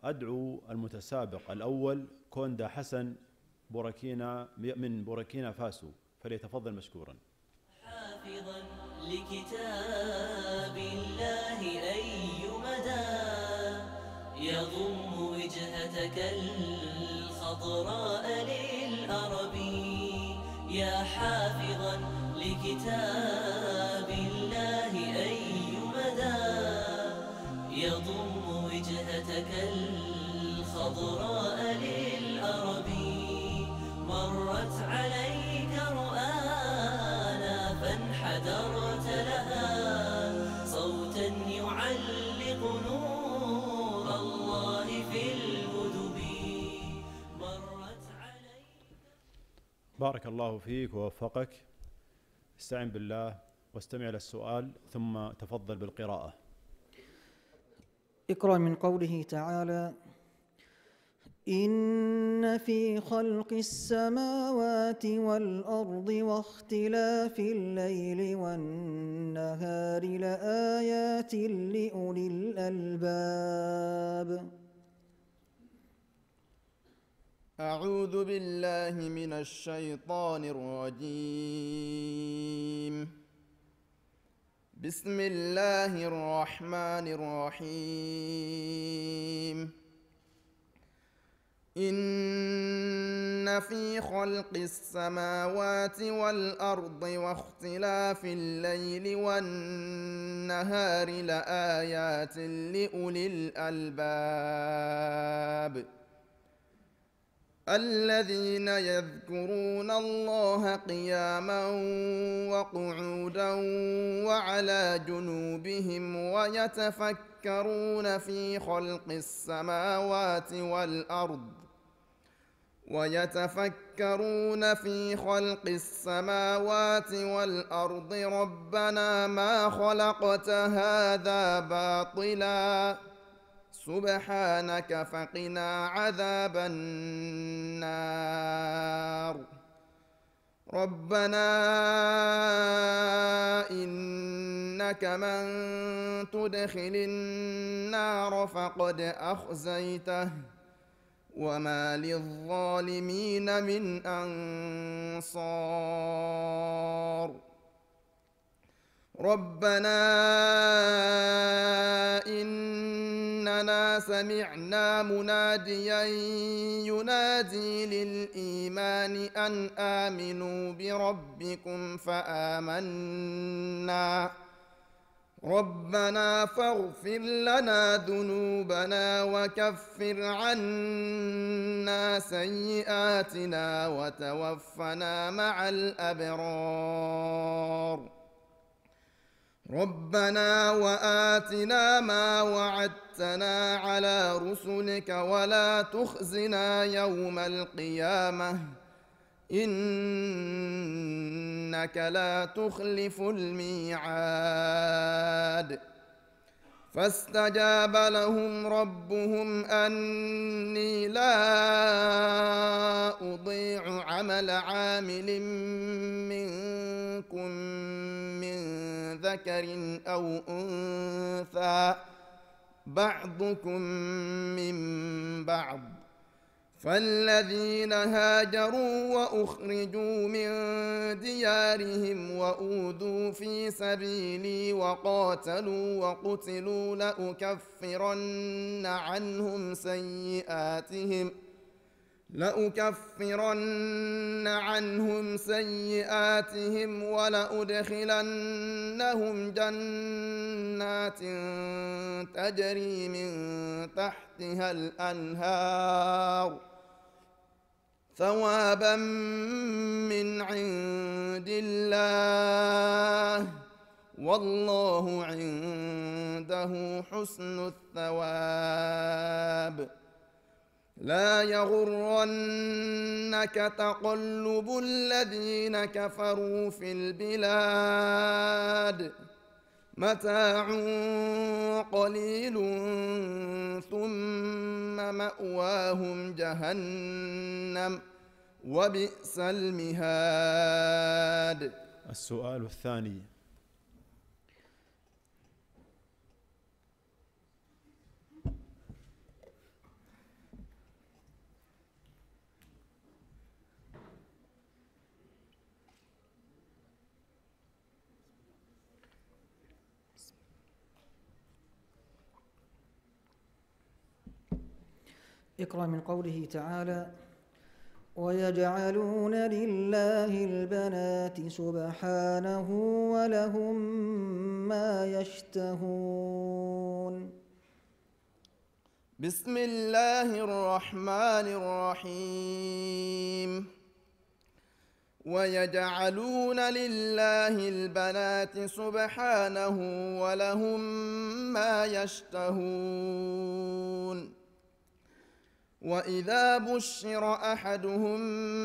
أدعو المتسابق الأول كوندا حسن بوركينا من بوركينا فاسو، فليتفضل مشكورا. حافظا لكتاب الله أي مدى يضم وجهتك الخضراء للأرب، يا حافظا لكتاب الله أي مدى يضم وجهتك الخضراء للأرب، مرت عليك رؤانا فانحدرت لها صوتا يعلق نور الله في الهدب، مرت عليك. بارك الله فيك ووفقك. استعن بالله واستمع للسؤال ثم تفضل بالقراءة. اقرأ من قوله تعالى: إن في خلق السماوات والأرض واختلاف الليل والنهار لآيات لأولي الألباب. أعوذ بالله من الشيطان الرجيم. بسم الله الرحمن الرحيم. إن في خلق السماوات والأرض واختلاف الليل والنهار لآيات لأولي الألباب الذين يذكرون الله قياما وقعودا وعلى جنوبهم ويتفكرون في خلق السماوات والأرض ربنا ما خلقت هذا باطلا سبحانك فقنا عذاب النار. ربنا إنك من تدخل النار فقد أخزيته وما للظالمين من أنصار. ربنا إننا سمعنا مناديا ينادي للإيمان أن آمنوا بربكم فآمنا. ربنا فاغفر لنا ذنوبنا وكفر عنا سيئاتنا وتوفنا مع الأبرار. ربنا وآتنا ما وعدتنا على رسلك ولا تخزنا يوم القيامة إنك لا تخلف الميعاد. فاستجاب لهم ربهم أني لا أضيع عمل عامل منكم من ذكر أو أنثى بعضكم من بعض، فالذين هاجروا وأخرجوا من ديارهم وأوذوا في سبيلي وقاتلوا وقتلوا لأكفرن عنهم سيئاتهم ولأدخلنهم جنات تجري من تحتها الأنهار ثوابا من عند الله والله عنده حسن الثواب. لا يغرنك تقلب الذين كفروا في البلاد متاع قليل ثم مأواهم جهنم وبئس المهاد. السؤال الثاني. اقرأ من قوله تعالى: ويجعلون لله البنات سبحانه ولهم ما يشتهون. بسم الله الرحمن الرحيم. ويجعلون لله البنات سبحانه ولهم ما يشتهون. وإذا بشر أحدهم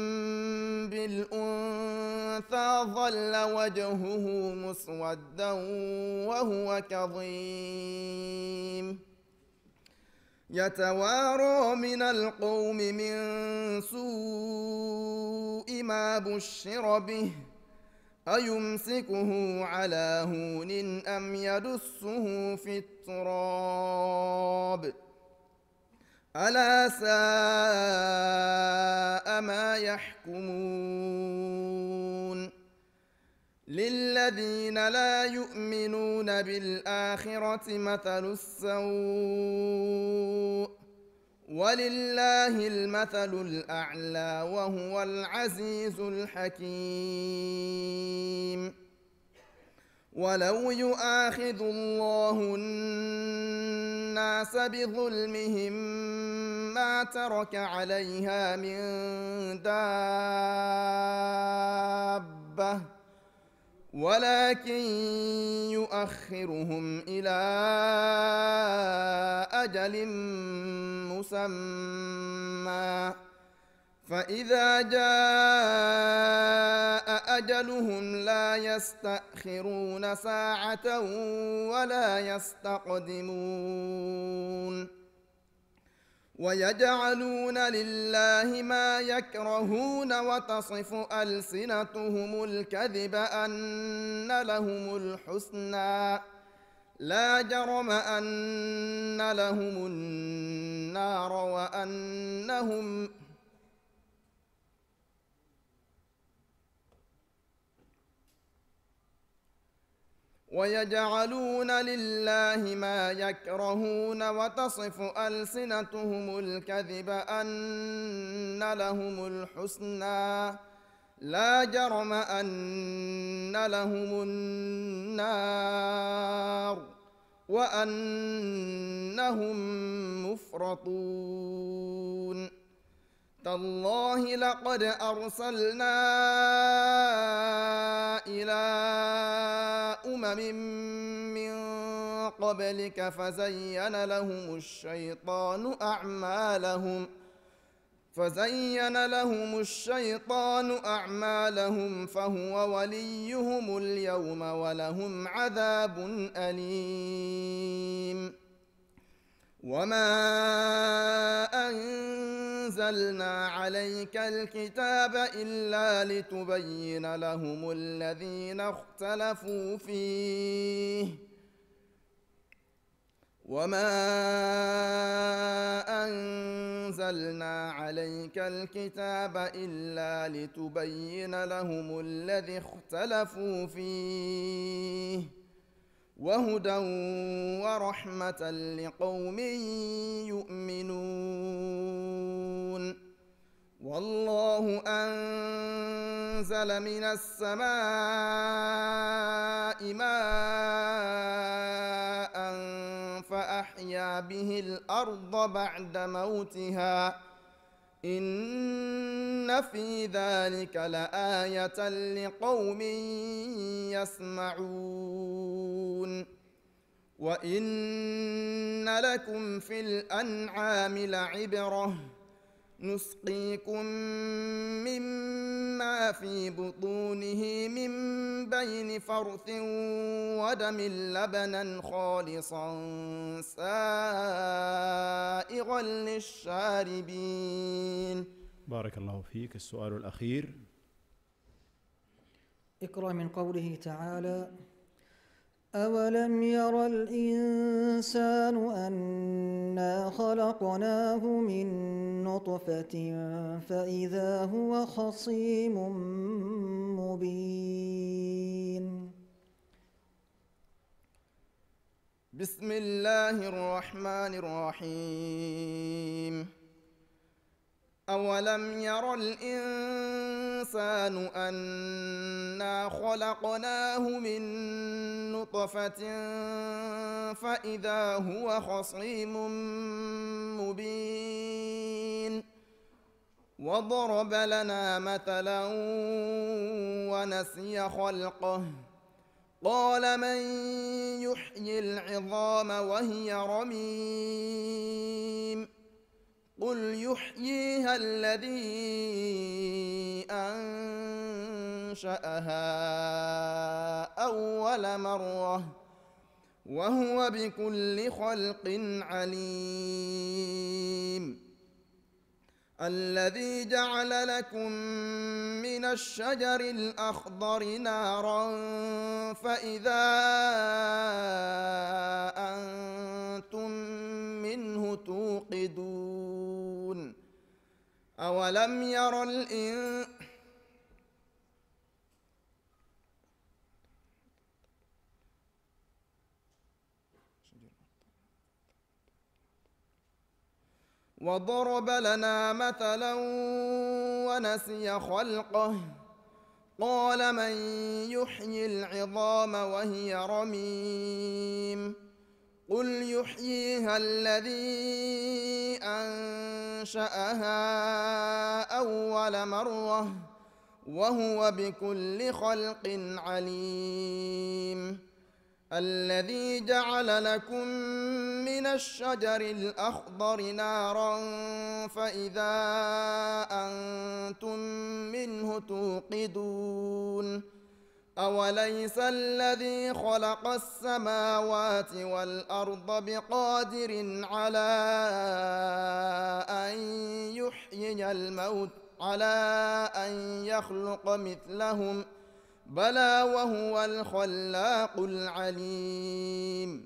بالأنثى ظل وجهه مسودا وهو كظيم يتوارى من القوم من سوء ما بشر به أيمسكه على هون أم يدسه في التراب ألا ساء ما يحكمون. للذين لا يؤمنون بالآخرة مثل السوء ولله المثل الأعلى وهو العزيز الحكيم. ولو يؤاخذ الله الناس بظلمهم ما ترك عليها من دابة ولكن يؤخرهم إلى أجل مسمى فإذا جاء أجلهم لا يستأخرون ساعة ولا يستقدمون. ويجعلون لله ما يكرهون وتصف ألسنتهم الكذب أن لهم الحسنى لا جرم أن لهم النار ويجعلون لله ما يكرهون وتصف ألسنتهم الكذب أن لهم الحسنى لا جرم أن لهم النار وأنهم مفرطون. تالله لقد أرسلنا إلى أمم من قبلك فزين لهم الشيطان أعمالهم فهو وليهم اليوم ولهم عذاب أليم. وما أنزلنا عليك الكتاب إلا لتبين لهم الذين اختلفوا فيه وما أنزلنا عليك الكتاب إلا لتبين لهم الذي اختلفوا فيه وهدى ورحمة لقوم يؤمنون. والله أنزل من السماء ماء فأحيا به الأرض بعد موتها إن في ذلك لآية لقوم يسمعون. وإن لكم في الأنعام لعبرة نسقيكم مما في بطونه من بين فرث ودم لبنا خالصا سائغا للشاربين. بارك الله فيك. السؤال الأخير. اقرأ من قوله تعالى: أولم ير الإنسان أنا خلقناه من نطفة فإذا هو خصيم مبين. بسم الله الرحمن الرحيم. أولم ير الإنسان أنا خلقناه من نطفة فإذا هو خصيم مبين وضرب لنا مثلا ونسي خلقه قال من يحيي العظام وهي رميم قل يحييها الذي أنشأها أول مرة وهو بكل خلق عليم الذي جعل لكم من الشجر الأخضر نارا فإذا أنتم منه توقدون أولم ير وضرب لنا مثلا ونسي خلقه قال من يحيي العظام وهي رميم قل يحييها الذي أنشأها أول مرة وهو بكل خلق عليم الذي جعل لكم من الشجر الأخضر نارا فإذا أنتم منه توقدون أوليس الذي خلق السماوات والأرض بقادر على أن يحيي الموت على أن يخلق مثلهم بلى وهو الخلاق العليم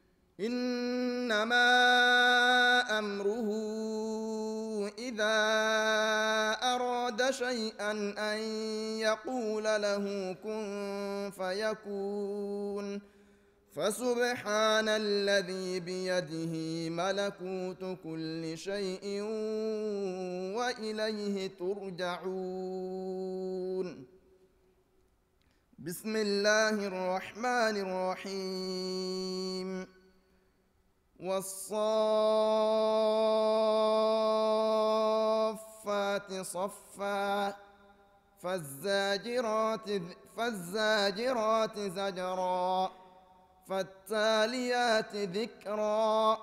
إنما أمره إذا أراد شيئا أن يقول له كن فيكون فسبحان الذي بيده ملكوت كل شيء وإليه ترجعون بسم الله الرحمن الرحيم والصافات صفا فالزاجرات زجرا فالتاليات ذكرا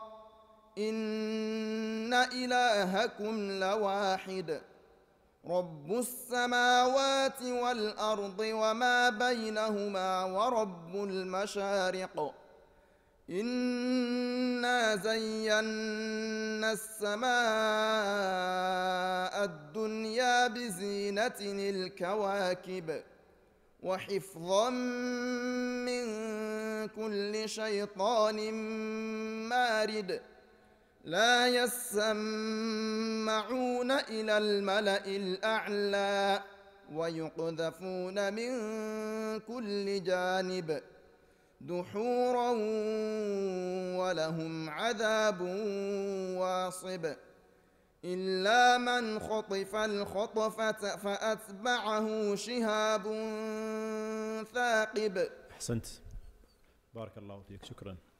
إن إلهكم لواحد رب السماوات والأرض وما بينهما ورب المشارق إنا زينا السماء الدنيا بزينة الكواكب وحفظا من كل شيطان مارد لا يسمعون إلى الملأ الأعلى ويقذفون من كل جانب دحورا ولهم عذاب واصب إلا من خطف الخطفة فأتبعه شهاب ثاقب. أحسنت، بارك الله فيك، شكرا.